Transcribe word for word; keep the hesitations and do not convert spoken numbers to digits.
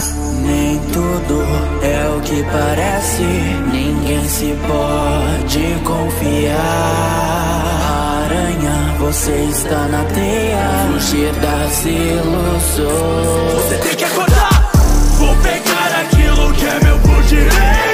Nem tudo é o que parece, ninguém se pode confiar. Aranha, você está na teia, fugir das ilusões. Você tem que acordar, vou pegar aquilo que é meu por direito.